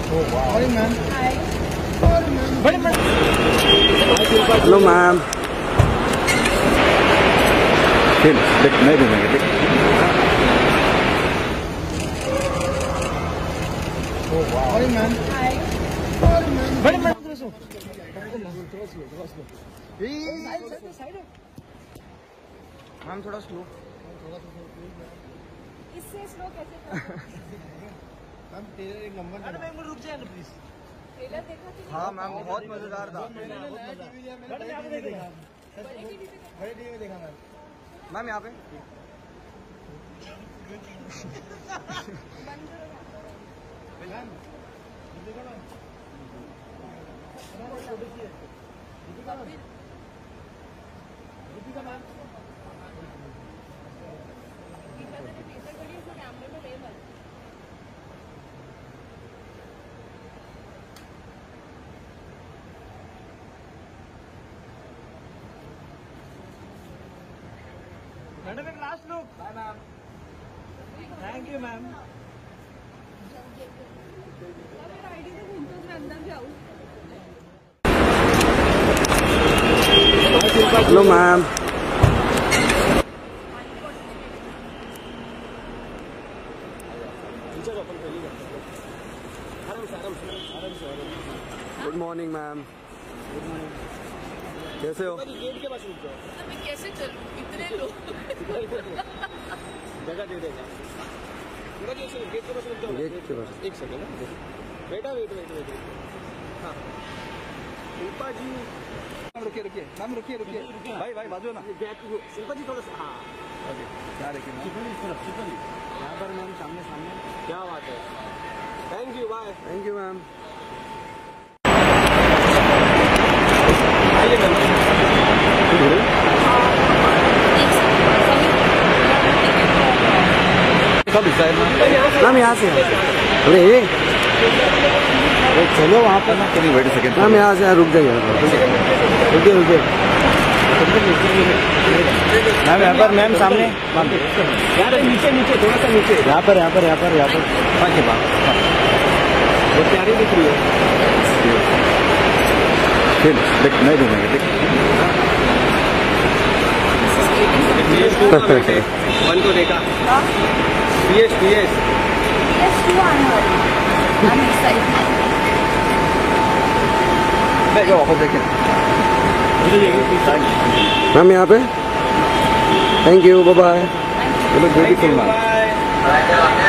Oh wow. Morning, ma'am. Hi. Morning, ma'am. Hello, ma'am. नहीं दूंगा Oh wow. Morning, ma'am. Hi. Morning, ma'am. Ma'am थोड़ा slow. इससे slow कैसे कर? Ma'am tailor एक नंबर। मैडम एक मिनट रुक जाए ना प्लीज। ट्रेलर देखा कि नहीं? हाँ मैम बहुत मजेदार था। बड़े टीवी में देखा मैम यहाँ पे। दीपिका मैम मैडम एक last look. Bye ma'am. Thank you ma'am. ID से घूमते हुए अंदर जाऊँ। Hello ma'am. Good morning ma'am. Good morning. कैसे हो? गेट के पास रुक जाओ। मैं कैसे चलूं? इतने लोग। जगह दे देगा। गेट के पास रुक जाओ। गेट के पास। एक सेकंड बेटा वेट। हाँ शिल्पा जी रुकिए मैम रुकिए भाई बाजू ना शिल्पा जी थोड़ा सा। हाँ ओके क्या रखिए मैम यहाँ पर मैम सामने क्या बात है। Thank you bye. Thank you ma'am. आइए मैम। कब मैम यहाँ से अरे चलो वहाँ पर ना चलिए वेट सेकंड। मैम यहाँ से रुक जाइए। रुकिए मैम यहाँ पर मैम सामने नीचे थोड़ा सा नीचे यहाँ पर के पास वो प्यारी दिख रही है। नहीं दूंगा वन को देखा। PS मैम यहाँ पे। Thank you bye bye. Beautiful ma'am.